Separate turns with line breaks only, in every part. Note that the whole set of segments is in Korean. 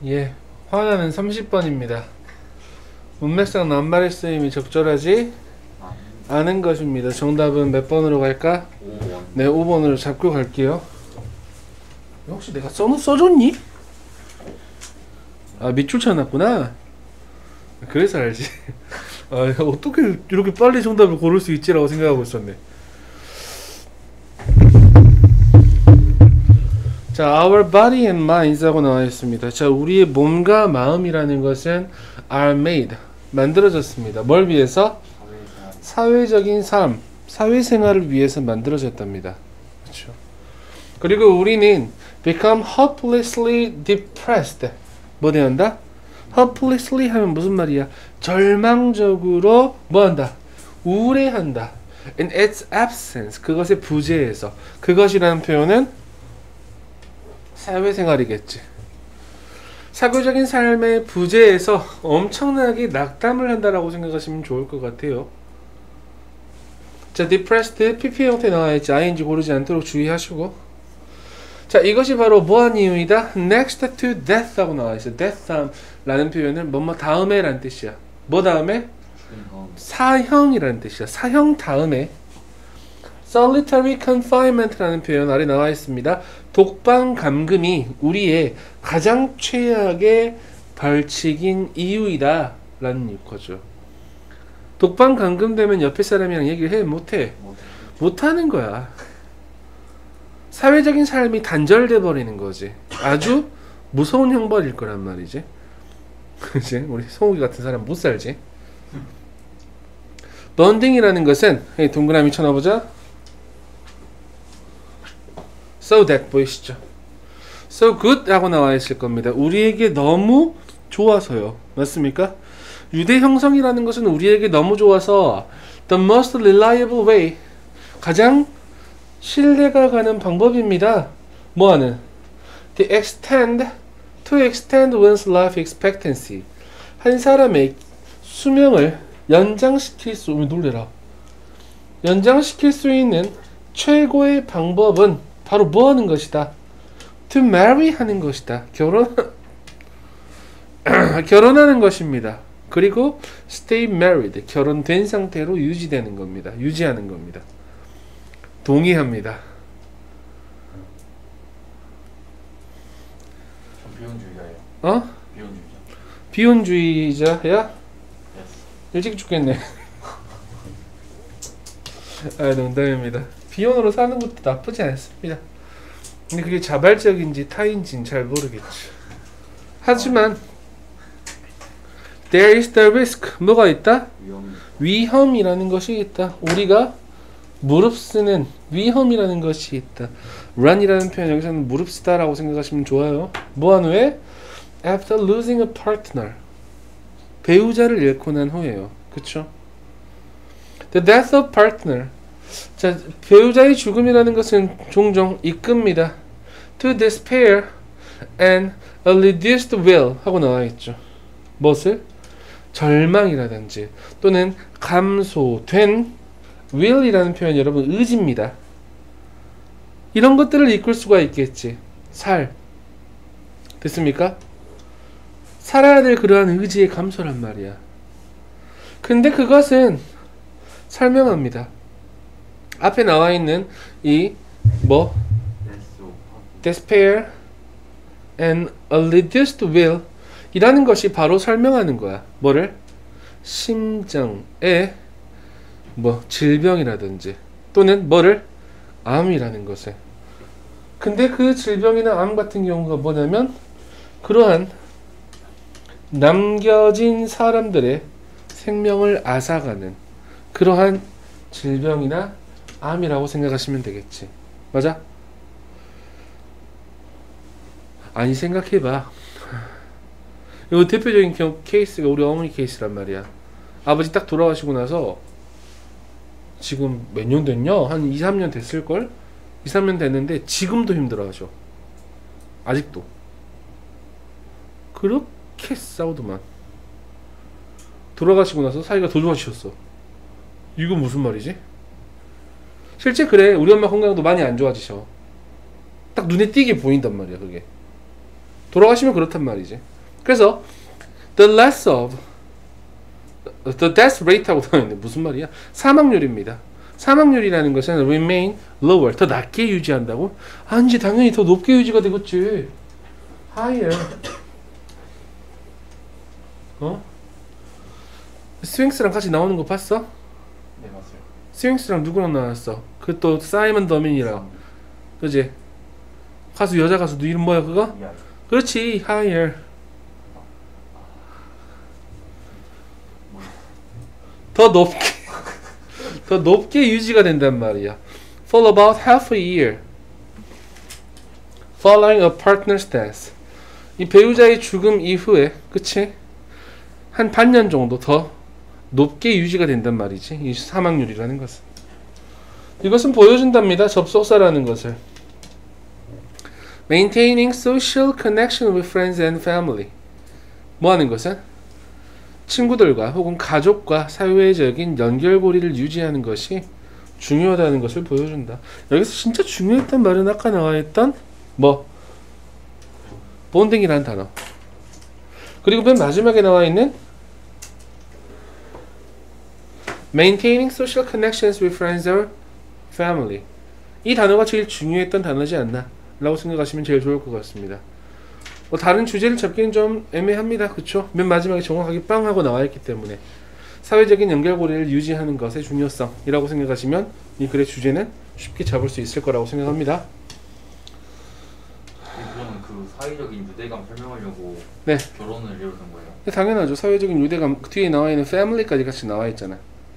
예, 화나는 30번입니다. 문맥상 낱말의 쓰임이 적절하지 않은 것입니다. 정답은 몇 번으로 갈까?
5번.
네, 5번으로 잡고 갈게요. 혹시 내가 써줬니? 아, 밑줄 쳐놨구나. 그래서 알지. 아, 어떻게 이렇게 빨리 정답을 고를 수 있지라고 생각하고 있었네. 자, our body and minds 하고 나와 있습니다. 자, 우리의 몸과 마음이라는 것은 are made, 만들어졌습니다. 뭘 위해서? 사회적인 삶, 사회생활을 위해서 만들어졌답니다. 그렇죠. 그리고 우리는 become hopelessly depressed. 뭐 되한다? hopelessly 하면 무슨 말이야? 절망적으로 뭐한다? 우울해한다. In its absence, 그것의 부재에서. 그것이라는 표현은 사회생활이겠지. 사교적인 삶의 부재에서 엄청나게 낙담을 한다라고 생각하시면 좋을 것 같아요. 자, depressed, PP 형태 나와있지. ing 고르지 않도록 주의하시고. 자, 이것이 바로 뭐한 이유이다? next to death 하고 나와있어. death 라는 표현은 뭐뭐 다음에 라는 뜻이야. 뭐 다음에? 사형이라는 뜻이야. 사형 다음에. solitary confinement라는 표현 아래 나와 있습니다. 독방 감금이 우리의 가장 최악의 벌칙인 이유이다 라는 거죠. 독방 감금되면 옆에 사람이랑 얘기를 해? 못해? 못하는 거야. 사회적인 삶이 단절돼 버리는 거지. 아주 무서운 형벌일 거란 말이지. 그치? 우리 송욱이 같은 사람 못 살지. 번딩이라는 것은 동그라미 쳐놔보자. So that 보이시죠? So good 하고 나와 있을 겁니다. 우리에게 너무 좋아서요. 맞습니까? 유대 형성이라는 것은 우리에게 너무 좋아서 the most reliable way, 가장 신뢰가 가는 방법입니다. 뭐하는? to extend one's life expectancy. 한 사람의 수명을 연장시킬 수, 놀래라. 연장시킬 수 있는 최고의 방법은 바로 뭐 하는 것이다? to marry 하는 것이다. 결혼하는 것입니다. 그리고 stay married, 결혼된 상태로 유지되는 겁니다. 유지하는 겁니다. 동의합니다.
전 비혼주의자예요.
어?
비혼주의자.
비혼주의자야?
Yes.
일찍 죽겠네. 아, 농담입니다. 비혼으로 사는 것도 나쁘지 않습니다. 근데 그게 자발적인지 타인지는 잘 모르겠지. 하지만 there is the risk, 뭐가 있다? 위험이라는 것이 있다. 우리가 무릅쓰는 위험이라는 것이 있다. run이라는 표현 여기서는 무릅쓰다라고 생각하시면 좋아요. 뭐한 후에? after losing a partner, 배우자를 잃고 난 후에요. 그쵸? the death of partner, 자, 배우자의 죽음이라는 것은 종종 이끕니다. to despair and a reduced will 하고 나와있죠. 무엇을? 절망이라든지 또는 감소된 will이라는 표현 여러분 의지입니다. 이런 것들을 이끌 수가 있겠지. 됐습니까? 살아야 될 그러한 의지의 감소란 말이야. 근데 그것은 설명합니다. 앞에 나와 있는 이 despair and a reduced will 이라는 것이 바로 설명하는 거야. 뭐를? 심장의 질병이라든지 또는 뭐를? 암이라는 것을. 근데 그 질병이나 암 같은 경우가 뭐냐면 그러한 남겨진 사람들의 생명을 앗아가는 그러한 질병이나 암이라고 생각하시면 되겠지. 맞아? 아니, 생각해봐. 이거 대표적인 케이스가 우리 어머니 케이스란 말이야. 아버지 딱 돌아가시고 나서 지금 몇 년 됐냐? 한 2, 3년 됐을걸? 2, 3년 됐는데 지금도 힘들어하셔. 아직도. 그렇게 싸우더만. 돌아가시고 나서 사이가 더 좋아지셨어. 이건 무슨 말이지? 실제 그래. 우리 엄마 건강도 많이 안 좋아지셔. 딱 눈에 띄게 보인단 말이야, 그게. 돌아가시면 그렇단 말이지. 그래서 the less of the death rate하고 나와있네. 무슨 말이야? 사망률입니다. 사망률이라는 것은 remain lower, 더 낮게 유지한다고? 아니지, 당연히 더 높게 유지가 되겠지. higher. 스윙스랑 같이 나오는 거 봤어?
네, 맞아요.
스윙스랑 누구랑 나왔어? 그 또 사이먼 더민이랑, 그지? 가수, 여자 가수 이름 뭐야 그거?
이하이.
그렇지, higher. 더 높게 더 높게 유지가 된단 말이야. For about half a year following a partner's death. 이 배우자의 죽음 이후에, 그치? 한 반년 정도 더 높게 유지가 된단 말이지. 이 사망률이라는 것은. 이것은 보여준답니다. 접속사라는 것을. Maintaining social connection with friends and family. 뭐 하는 것은? 친구들과 혹은 가족과 사회적인 연결고리를 유지하는 것이 중요하다는 것을 보여준다. 여기서 진짜 중요했던 말은 아까 나와있던 뭐? 본딩이라는 단어. 그리고 맨 마지막에 나와있는 Maintaining social connections with friends or family. 이 단어가 제일 중요했던 단어지 않나 라고 생각하시면 제일 좋을 것 같습니다. 뭐 다른 주제를 잡기는 좀 애매합니다. 그쵸? 맨 마지막에 정확하게 빵 하고 나와있기 때문에 사회적인 연결고리를 유지하는 것의 중요성이라고 생각하시면 이 글의 주제는 쉽게 잡을 수 있을 거라고 생각합니다.
이거는 그 사회적인 유대감 설명하려고
네.
결혼을 이루는 거예요?
네, 당연하죠. 사회적인 유대감, 그 뒤에 나와있는 family까지 같이 나와있잖아.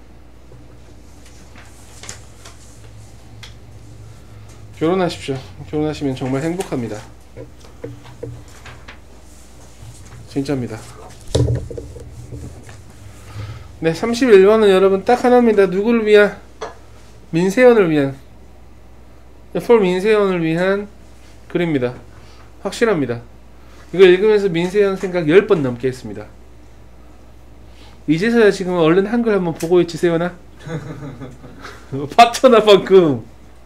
결혼하십시오. 결혼하시면 정말 행복합니다. 진짜입니다. 네, 31번은 여러분 딱 하나입니다. 누구를 위한? 민세연을 위한. for 민세연을 위한 글입니다. 확실합니다. 이거 읽으면서 민세연 생각 10번 넘게 했습니다. 이제서야 지금 얼른 한글 한번 보고 있지, 세연아? 봤잖아 방금.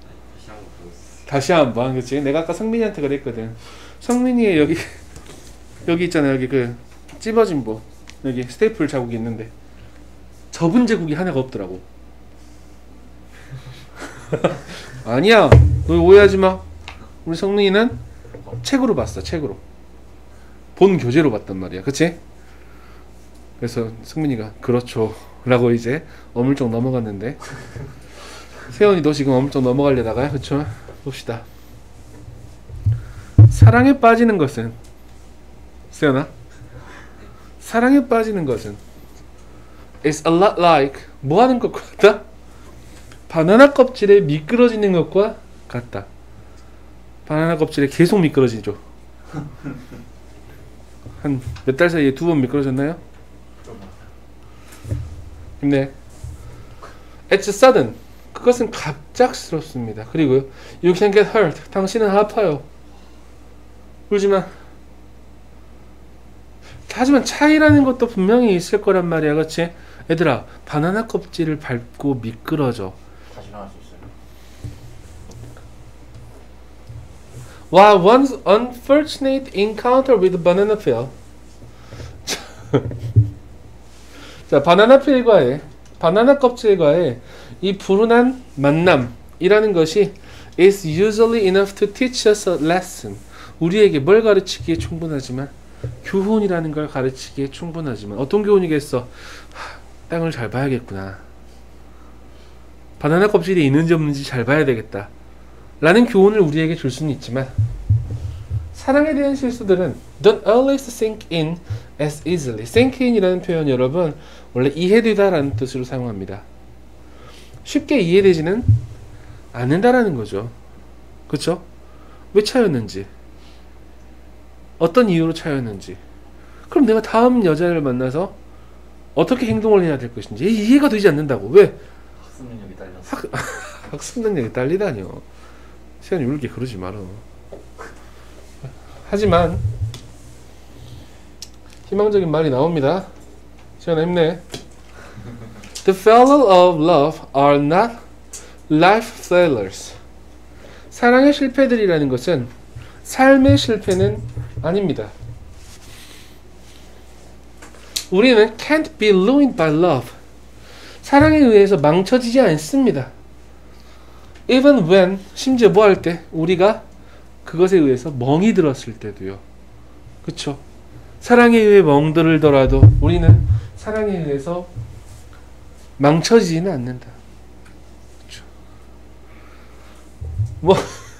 다시 한번. 그치? 내가 아까 성민이한테 그랬거든. 성민이의 여기 있잖아. 여기 그 찝어진 부, 여기 스테이플 자국이 있는데 접은 제국이 하나가 없더라고. 아니야, 너 오해하지 마. 우리 성민이는 책으로 봤어. 책으로 본 교재로 봤단 말이야. 그치? 그래서 성민이가 그렇죠 라고 이제 어물쩍 넘어갔는데 세연이 너 지금 어물쩍 넘어가려다가, 그쵸? 봅시다. 사랑에 빠지는 것은, 세연아, 사랑에 빠지는 것은 is a lot like 뭐 하는 것과 같다? 바나나 껍질에 미끄러지는 것과 같다. 바나나 껍질에 계속 미끄러지죠. 한 몇 달 사이에 2번 미끄러졌나요? 네. It's sudden. 그것은 갑작스럽습니다. 그리고 you can get hurt. 당신은 아파요. 울지마. 하지만 차이라는 것도 분명히 있을 거란 말이야. 그렇지? 얘들아, 바나나 껍질을 밟고 미끄러져.
다시 나올 수 있어요.
While one's unfortunate encounter with banana peel. 자, 바나나 껍질과의 이 불운한 만남이라는 것이 is usually enough to teach us a lesson. 우리에게 뭘 가르치기에 충분하지만, 교훈이라는 걸 가르치기에 충분하지만, 어떤 교훈이겠어? 땅을 잘 봐야겠구나. 바나나 껍질이 있는지 없는지 잘 봐야 되겠다. 라는 교훈을 우리에게 줄 수는 있지만, 사랑에 대한 실수들은 don't always sink in as easily. sink in이라는 표현 여러분 원래 이해되다 라는 뜻으로 사용합니다. 쉽게 이해되지는 않는다라는 거죠. 그쵸? 왜 차였는지, 어떤 이유로 차였는지, 그럼 내가 다음 여자를 만나서 어떻게 행동을 해야 될 것인지 이해가 되지 않는다고. 왜?
학습 능력이 딸렸어.
학습 능력이 딸리다뇨. 시간이 울게 그러지 말어. 하지만 희망적인 말이 나옵니다. 시간아 힘내. The failure of love are not life failures. 사랑의 실패들이라는 것은 삶의 실패는 아닙니다. 우리는 can't be ruined by love. 사랑에 의해서 망쳐지지 않습니다. Even when, 심지어 뭐 할 때? 우리가 그것에 의해서 멍이 들었을 때도요. 그쵸? 사랑에 의해 멍들더라도 우리는 사랑에 의해서 망쳐지지는 않는다. 그쵸? 뭐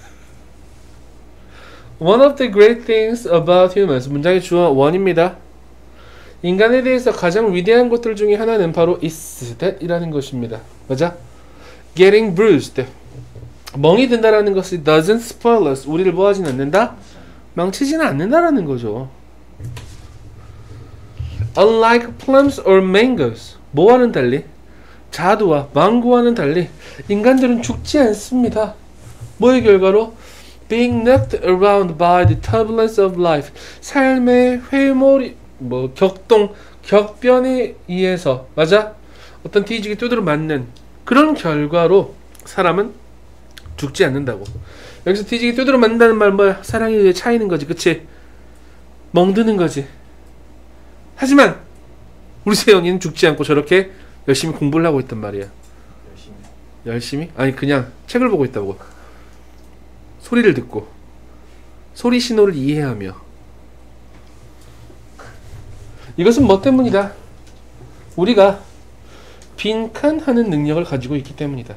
One of the great things about humans. 문장의 주어 원입니다. 인간에 대해서 가장 위대한 것들 중에 하나는 바로 is that 이라는 것입니다. 맞아? Getting bruised. 멍이 든다라는 것이 doesn't spoil us. 우리를 뭐 하진 않는다? 망치지는 않는다라는 거죠. Unlike plums or mangoes. 뭐와는 달리? 자두와 망고와는 달리 인간들은 죽지 않습니다. 뭐의 결과로? Being knocked around by the turbulence of life. 삶의 회몰이 격변에 의해서 맞아? 어떤 뒤지기 두드려 맞는 그런 결과로 사람은 죽지 않는다고. 여기서 뒤지기 두드려 맞는다는 말 뭐야? 사랑에 의해 차이는 거지, 그치? 멍드는 거지. 하지만 우리 세연이는 죽지 않고 저렇게 열심히 공부를 하고 있단 말이야. 열심히? 아니 그냥 책을 보고 있다고. 소리를 듣고 소리 신호를 이해하며. 이것은 뭐 때문이다? 우리가 빈칸하는 능력을 가지고 있기 때문이다.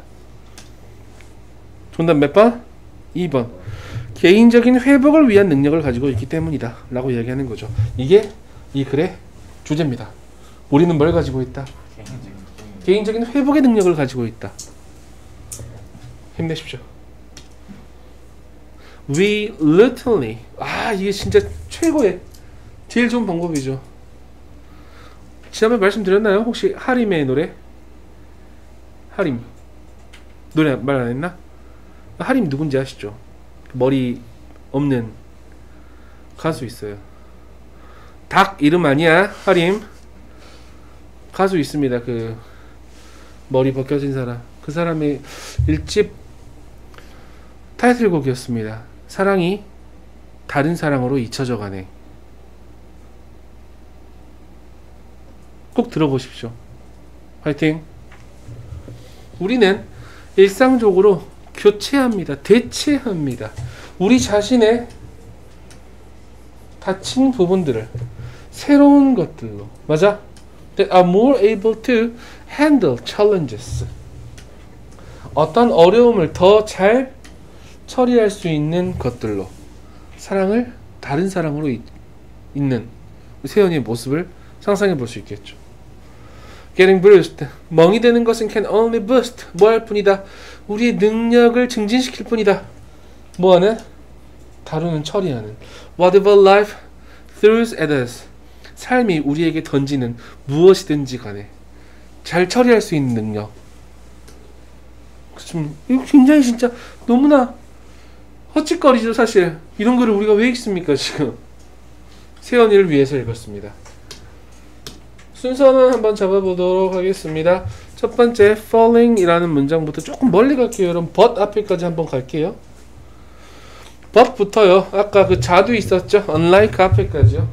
정답 몇 번? 2번. 개인적인 회복을 위한 능력을 가지고 있기 때문이다 라고 이야기하는 거죠. 이게 이 글의 주제입니다. 우리는 뭘 가지고 있다? 개인적인 회복의 능력을 가지고 있다. 힘내십시오. We literally. 이게 진짜 최고의 제일 좋은 방법이죠. 지난번에 말씀드렸나요? 혹시 하림의 노래? 하림 노래 말 안 했나? 하림 누군지 아시죠? 머리 없는 가수 있어요. 닭 이름 아니야. 하림 가수 있습니다. 그 머리 벗겨진 사람. 그 사람의 1집 타이틀곡이었습니다. 사랑이 다른 사랑으로 잊혀져 가네. 꼭 들어보십시오. 화이팅! 우리는 일상적으로 교체합니다. 대체합니다. 우리 자신의 다친 부분들을 새로운 것들로. 맞아? That are more able to handle challenges. 어떤 어려움을 더 잘 처리할 수 있는 것들로 사랑을 다른 사랑으로 잇는 세연이의 모습을 상상해 볼 수 있겠죠. Getting bruised. 멍이 되는 것은 can only boost. 뭐 할 뿐이다? 우리의 능력을 증진시킬 뿐이다. 뭐하는? 다루는, 처리하는. Whatever life throws at us. 삶이 우리에게 던지는 무엇이든지 간에 잘 처리할 수 있는 능력. 이거 굉장히 진짜 너무나 헛짓거리죠 사실. 이런 글을 우리가 왜 읽습니까 지금. 세연이를 위해서 읽었습니다. 순서는 한번 잡아보도록 하겠습니다. 첫 번째 falling 이라는 문장부터 조금 멀리 갈게요. 여러분 but 앞에까지 한번 갈게요. but부터요. 아까 그 자두 있었죠. unlike 앞에까지요.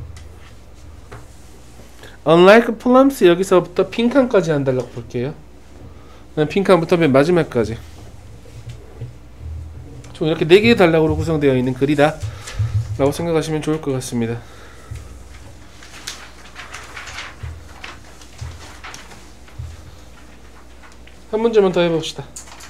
unlike plums 여기서부터 빈칸까지 한 달락 볼게요. 빈칸부터 맨 마지막까지. 총 이렇게 4개의 단락으로 구성되어 있는 글이다 라고 생각하시면 좋을 것 같습니다. 한 문제만 더 해봅시다.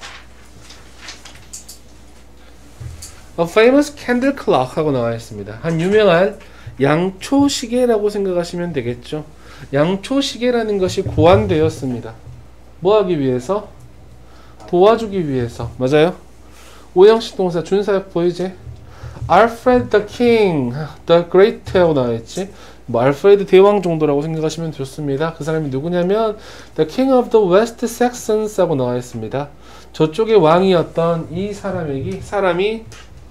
A famous candle clock 하고 나와 있습니다. 한 유명한 양초 시계라고 생각하시면 되겠죠. 양초 시계라는 것이 고안되었습니다. 뭐 하기 위해서? 도와주기 위해서. 맞아요? 오형식 동사 준사역 보이지? Alfred the King, the Great 하고 나와 있지? 뭐 알프레드 대왕 정도라고 생각하시면 좋습니다. 그 사람이 누구냐면 The King of the West Saxons 하고 나와 있습니다. 저쪽의 왕이었던 이 사람이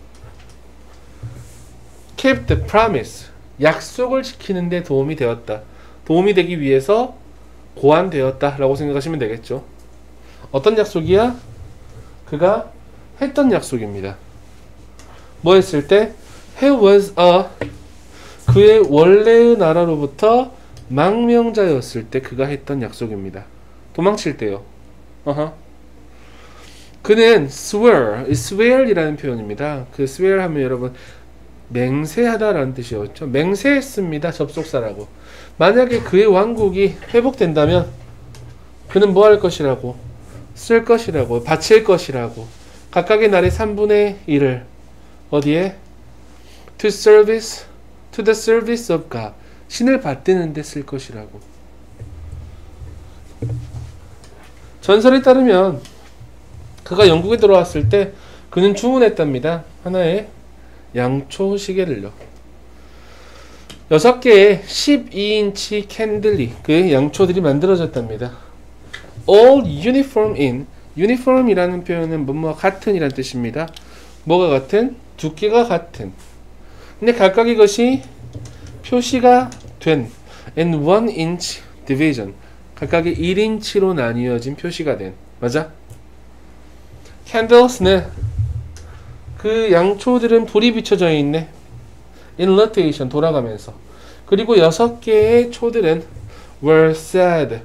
kept the promise. 약속을 지키는 데 도움이 되었다. 도움이 되기 위해서 고안되었다 라고 생각하시면 되겠죠. 어떤 약속이야? 그가 했던 약속입니다. 뭐 했을 때? He was 그의 원래의 나라로부터 망명자였을 때 그가 했던 약속입니다. 도망칠 때요. 그는 swear이라는 표현입니다. 그 swear 하면 여러분 맹세하다라는 뜻이었죠. 맹세했습니다. 접속사라고. 만약에 그의 왕국이 회복된다면 그는 뭐 할 것이라고? 쓸 것이라고. 바칠 것이라고. 각각의 날의 3분의 1을 어디에? to the service of God. 신을 받드는 데 쓸 것이라고. 전설에 따르면 그가 영국에 들어왔을 때 그는 주문했답니다. 하나의 양초 시계를요. 6개의 12인치 캔들이 그 양초들이 만들어졌답니다. All uniform이라는 표현은 뭐뭐와 같은이라는 뜻입니다. 뭐가 같은? 두께가 같은. 근데 각각 이것이 표시가 된 and 1inch division. 각각이 1인치로 나뉘어진 표시가 된. 맞아? candles는 그 양초들은 불이 비춰져 있네. in rotation 돌아가면서. 그리고 6개의 초들은 were said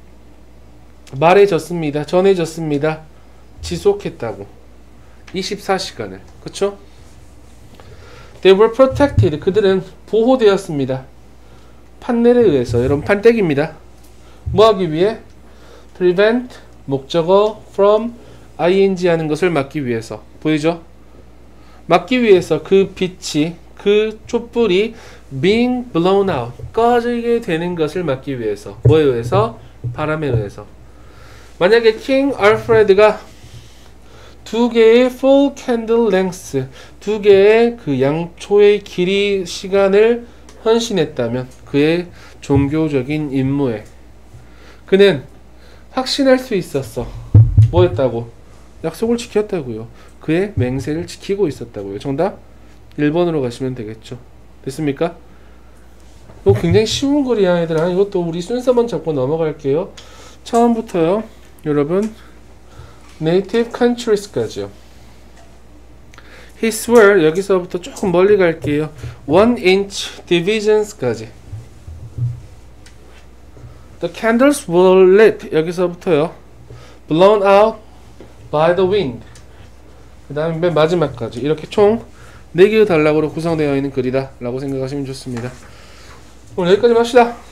말해졌습니다. 전해졌습니다. 지속했다고. 24시간을. 그쵸? They were protected. 그들은 보호되었습니다. 판넬에 의해서. 여러분 판때기입니다. 뭐하기 위해? prevent 목적어 from ing 하는 것을 막기 위해서. 보이죠? 막기 위해서 그 빛이 그 촛불이 being blown out 꺼지게 되는 것을 막기 위해서. 뭐에 의해서? 바람에 의해서. 만약에 킹 알프레드가 2개의 full candle length 2개의 그 양초의 길이 시간을 헌신했다면 그의 종교적인 임무에 그는 확신할 수 있었어. 뭐 했다고? 약속을 지켰다고요. 그의 맹세를 지키고 있었다고요. 정답 1번으로 가시면 되겠죠. 됐습니까? 이거 굉장히 쉬운 글이야 얘들아. 이것도 우리 순서만 잡고 넘어갈게요. 처음부터요. 여러분 native countries까지요. He swore 여기서부터 조금 멀리 갈게요. 1inch divisions까지. The candles were lit 여기서부터요. blown out by the wind. 그 다음에 맨 마지막까지 이렇게 총 4개의 단락으로 구성되어 있는 글이다 라고 생각하시면 좋습니다. 오늘 여기까지 합시다.